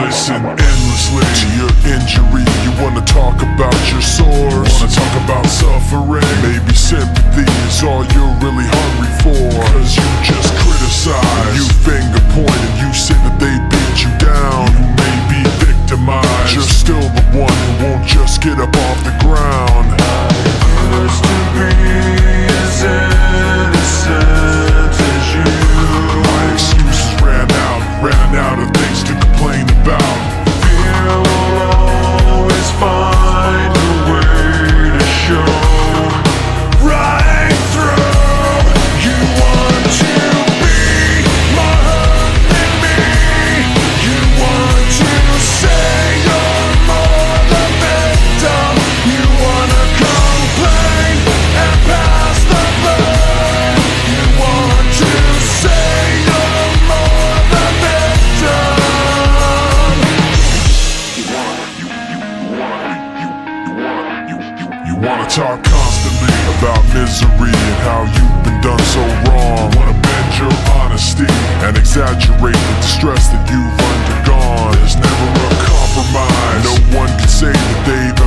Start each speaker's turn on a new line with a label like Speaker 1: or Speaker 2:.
Speaker 1: listen endlessly to your injury. You wanna talk about your sores, wanna talk about suffering. Maybe sympathy is all you're really hungry for, cause you just criticize, you finger point, and you say that they beat you down. You may be victimized, you're still the one who won't just get up off the ground. I used to be as innocent as you. My excuses ran out of things to complain about. Fear will always find a way to show right through. You want to be more hurt than me. You want to say you're more the victim. You wanna complain and pass the blame. You want to say you're more the victim. You wanna talk constantly about misery and how you've been done so wrong. You wanna bend your honesty and exaggerate the distress that you've undergone. There's never a compromise. No one can say that they've